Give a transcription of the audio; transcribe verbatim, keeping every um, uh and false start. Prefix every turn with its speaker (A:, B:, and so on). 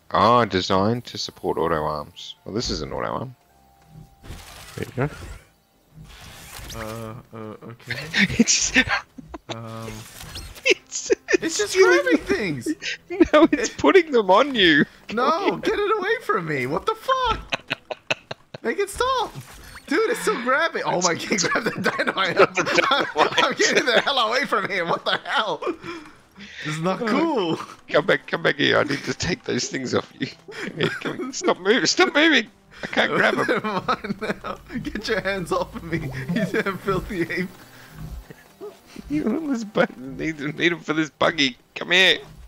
A: Ah, designed to support auto arms. Well, this is an auto arm. There you go.
B: Uh, uh, okay.
A: it's,
B: Um,
A: it's,
B: it's just grabbing things!
A: No, it's putting them on you!
B: No, get it away from me! What the fuck? Make it stop! Dude, it's still grabbing! Oh my god, grab the dynamite! I'm, I'm getting the hell away from here! What the hell? This is not cool!
A: Come back, come back here, I need to take those things off you. Here, come, stop moving, stop moving! I can't grab them.
B: Never mind now. Get your hands off of me, you damn filthy ape.
A: You almost need, need him for this buggy. Come here.